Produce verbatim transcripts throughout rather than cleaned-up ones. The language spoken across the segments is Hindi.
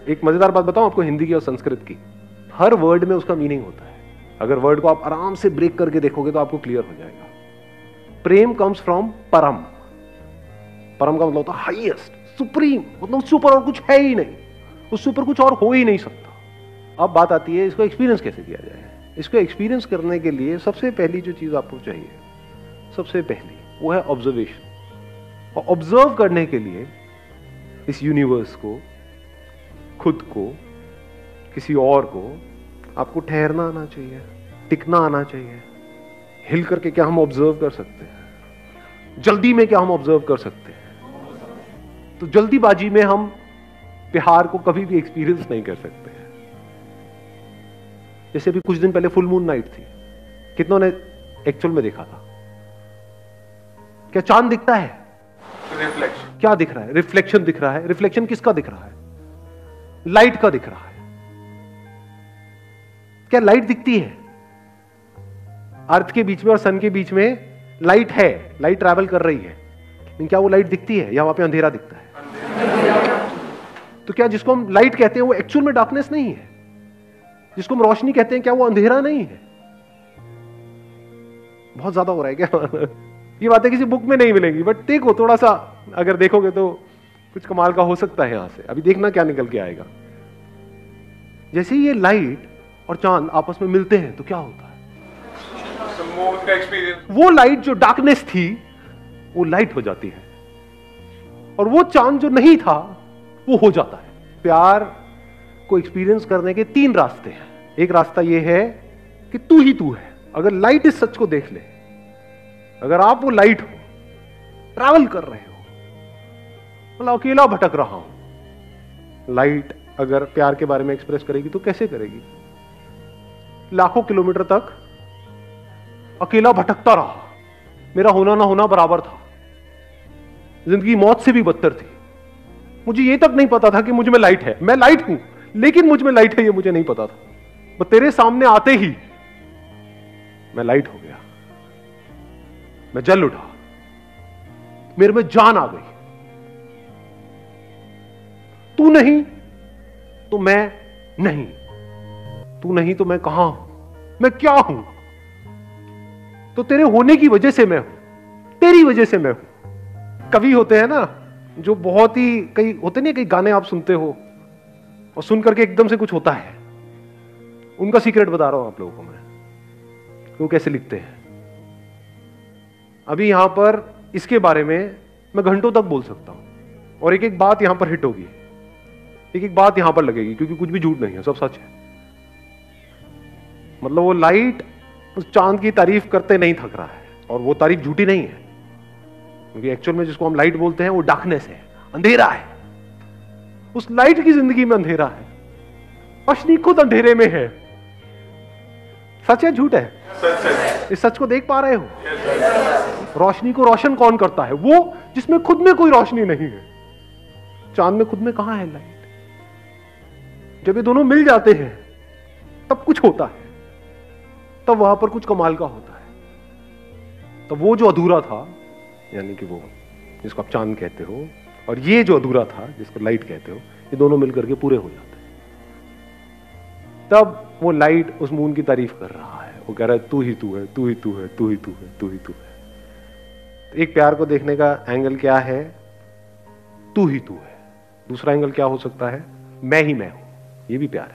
एक मजेदार बात बताऊं आपको हिंदी की और संस्कृत की, हर वर्ड में उसका मीनिंग होता है। अगर वर्ड को आप आराम से ब्रेक करके देखोगे तो आपको क्लियर हो जाएगा। प्रेम कम्स फ्रॉम परम। परम का मतलब होता है हाईएस्ट, सुप्रीम, मतलब उससे ऊपर और कुछ है ही नहीं, उससे ऊपर कुछ और हो ही नहीं सकता। अब बात आती है इसको एक्सपीरियंस कैसे किया जाए। इसको एक्सपीरियंस करने के लिए सबसे पहली जो चीज आपको चाहिए, सबसे पहली वो है ऑब्जर्वेशन। और ऑब्जर्व करने के लिए इस यूनिवर्स को, खुद को, किसी और को, आपको ठहरना आना चाहिए, टिकना आना चाहिए। हिल करके क्या हम ऑब्जर्व कर सकते हैं? जल्दी में क्या हम ऑब्जर्व कर सकते हैं? तो जल्दीबाजी में हम प्यार को कभी भी एक्सपीरियंस नहीं कर सकते हैं। जैसे अभी कुछ दिन पहले फुल मून नाइट थी, कितनों ने एक्चुअल में देखा था? क्या चांद दिखता है? रिफ्लेक्शन। क्या दिख रहा है? रिफ्लेक्शन दिख रहा है। रिफ्लेक्शन किसका दिख रहा है? लाइट का दिख रहा है। क्या लाइट दिखती है? अर्थ के बीच में और सन के बीच में लाइट है, लाइट ट्रैवल कर रही है, लेकिन क्या वो लाइट दिखती है या वहां पे अंधेरा दिखता है? तो क्या जिसको हम लाइट कहते हैं वो एक्चुअल में डार्कनेस नहीं है? जिसको हम रोशनी कहते हैं क्या वो अंधेरा नहीं है? बहुत ज्यादा हो रहा है क्या? ये बातें किसी बुक में नहीं मिलेंगी, बट देखो थोड़ा सा अगर देखोगे तो कुछ कमाल का हो सकता है यहां से। अभी देखना क्या निकल के आएगा। जैसे ये लाइट और चांद आपस में मिलते हैं तो क्या होता है? वो लाइट जो डार्कनेस थी वो लाइट हो जाती है, और वो चांद जो नहीं था वो हो जाता है। प्यार को एक्सपीरियंस करने के तीन रास्ते हैं। एक रास्ता ये है कि तू ही तू है। अगर लाइट इस सच को देख ले, अगर आप वो लाइट हो, ट्रैवल कर रहे हो, मतलब अकेला भटक रहा हूं, लाइट अगर प्यार के बारे में एक्सप्रेस करेगी तो कैसे करेगी? लाखों किलोमीटर तक अकेला भटकता रहा, मेरा होना ना होना बराबर था, जिंदगी मौत से भी बदतर थी। मुझे ये तक नहीं पता था कि मुझ में लाइट है। मैं लाइट हूं लेकिन मुझ में लाइट है ये मुझे नहीं पता था। वो तेरे सामने आते ही मैं लाइट हो गया, मैं जल उठा, मेरे में जान आ गई। तू नहीं तो मैं नहीं, तू नहीं तो मैं कहां हूं, मैं क्या हूं? तो तेरे होने की वजह से मैं हूं, तेरी वजह से मैं हूं। कवि होते हैं ना जो बहुत ही, कई होते नहीं, कई गाने आप सुनते हो और सुन करके एकदम से कुछ होता है, उनका सीक्रेट बता रहा हूं आप लोगों को मैं, वो कैसे लिखते हैं। अभी यहां पर इसके बारे में मैं घंटों तक बोल सकता हूं और एक एक बात यहां पर हिट होगी, एक एक बात यहां पर लगेगी, क्योंकि कुछ भी झूठ नहीं है, सब सच है। मतलब वो लाइट उस चांद की तारीफ करते नहीं थक रहा है, और वो तारीफ झूठी नहीं है, क्योंकि एक्चुअल में जिसको हम लाइट बोलते हैं वो डार्कनेस है, अंधेरा है। उस लाइट की जिंदगी में अंधेरा है, रोशनी खुद अंधेरे में है। सच है झूठ है? सच है। इस सच को देख पा रहे हो? रोशनी को रोशन कौन करता है? वो जिसमें खुद में कोई रोशनी नहीं है। चांद में खुद में कहां है लाइट? जब ये दोनों मिल जाते हैं तब कुछ होता है, तब वहां पर कुछ कमाल का होता है। तब वो जो अधूरा था, यानी कि वो जिसको आप चांद कहते हो, और ये जो अधूरा था जिसको लाइट कहते हो, ये दोनों मिलकर के पूरे हो जाते हैं। तब वो लाइट उस मून की तारीफ कर रहा है, वो कह रहा है तू ही तू है, तू ही तू है, तू ही तू है, तू ही तू है। एक प्यार को देखने का एंगल क्या है? तू ही तू है। दूसरा एंगल क्या हो सकता है? मैं ही मैं हूं। ये भी प्यार है।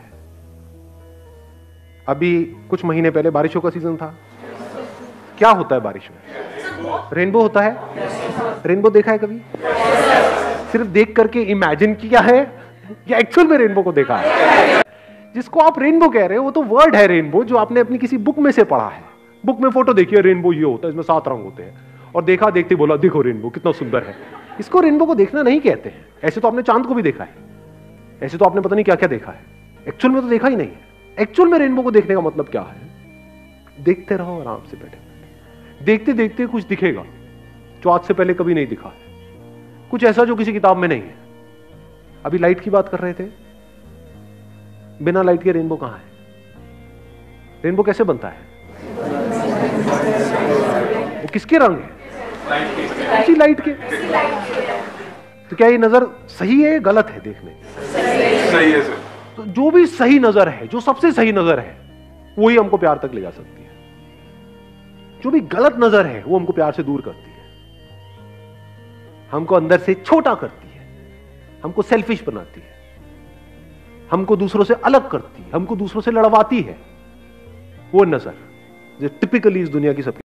अभी कुछ महीने पहले बारिशों का सीजन था। क्या होता है बारिश में? रेनबो होता है। रेनबो देखा है कभी? सिर्फ देख करके इमेजिन किया है या एक्चुअल में रेनबो को देखा है? जिसको आप रेनबो कह रहे हो वो तो वर्ड है रेनबो, जो आपने अपनी किसी बुक में से पढ़ा है। बुक में फोटो देखी है, रेनबो ये होता है, इसमें सात रंग होते हैं, और देखा देखते बोला देखो रेनबो कितना सुंदर है। इसको रेनबो को देखना नहीं कहते हैं। ऐसे तो आपने चांद को भी देखा है, ऐसे तो आपने पता नहीं क्या क्या देखा है, एक्चुअल में तो देखा ही नहीं है। एक्चुअल में रेनबो को देखने का मतलब क्या है? देखते रहो आराम से बैठे बैठे, देखते देखते कुछ दिखेगा जो आज से पहले कभी नहीं दिखा है, कुछ ऐसा जो किसी किताब में नहीं है। अभी लाइट की बात कर रहे थे, बिना लाइट के रेनबो कहां है? रेनबो कैसे बनता है? वो किसके रंग है? उसी लाइट के। तो क्या ये नजर सही है गलत है देखने? सही है सर। तो जो भी सही नजर है, जो सबसे सही नजर है, वही हमको प्यार तक ले जा सकती है। जो भी गलत नजर है वो हमको प्यार से दूर करती है, हमको अंदर से छोटा करती है, हमको सेल्फिश बनाती है, हमको दूसरों से अलग करती है, हमको दूसरों से लड़वाती है। वो नजर जो टिपिकली इस दुनिया की सबकी